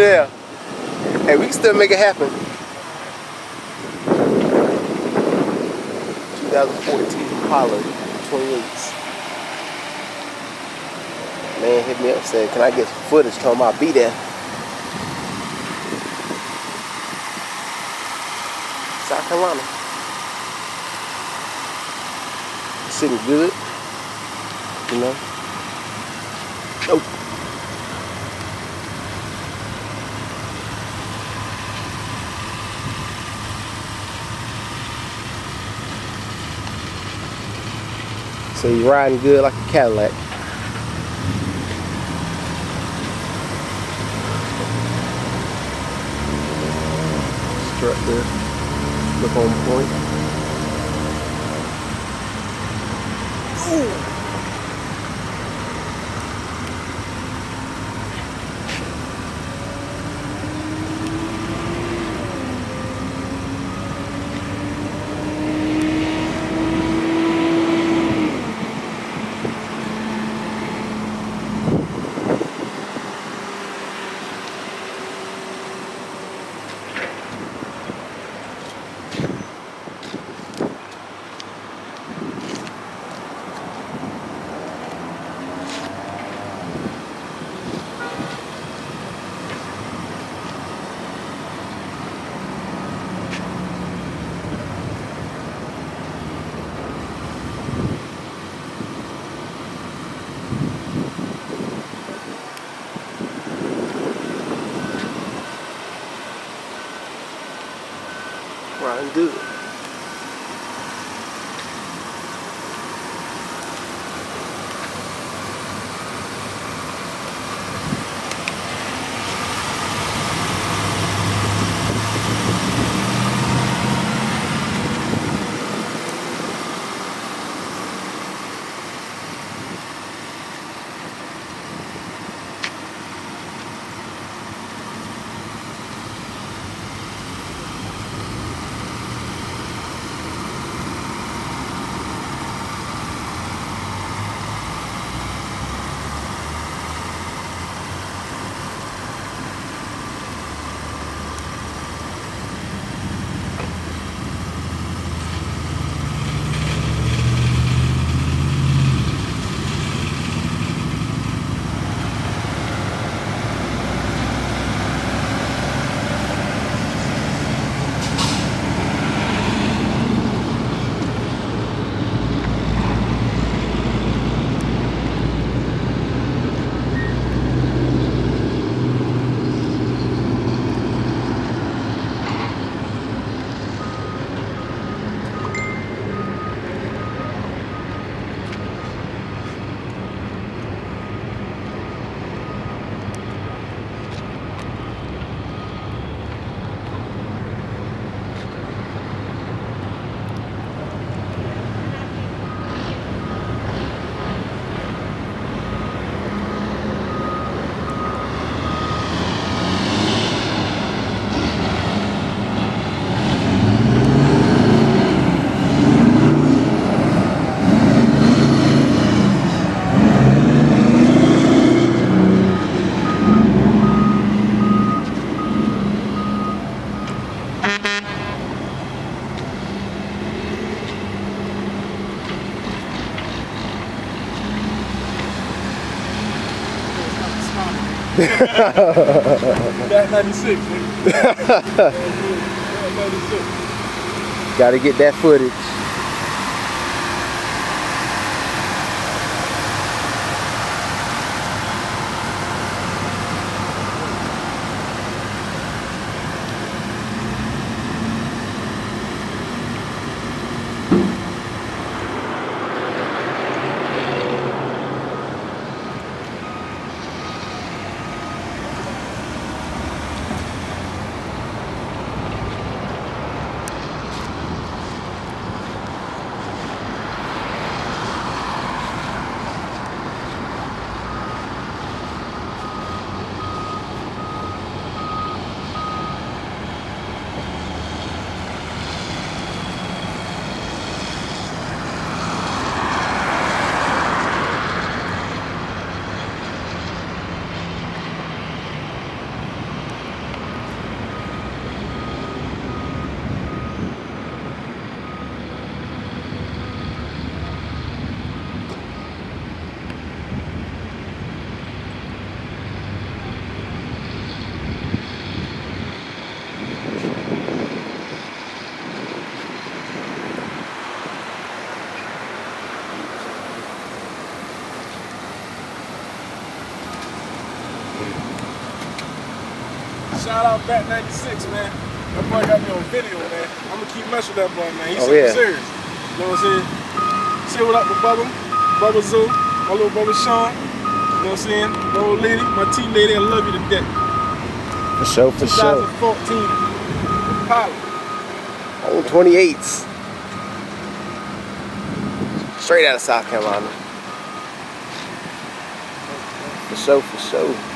Yeah. Hey, we can still make it happen. 2014 Impala 28s. Man hit me up, said, can I get some footage? Told him I'll be there. South Carolina. Sitting good. You know? Oh. So you're riding good like a Cadillac. Strut there. Look on point. Ooh. Riding good. That 96, nigga. Gotta get that footage. Shout out Bat 96, man. That boy got me on video, man. I'm gonna keep messing with that boy, man. He's super serious. You know what I'm saying? Say what up with Bubba Zoo, my little brother Sean. You know what I'm saying? My old lady, my tea lady, I love you to death. For sure, for sure. 2014 Impala. Old 28s. Straight out of South Carolina. For sure, for sure.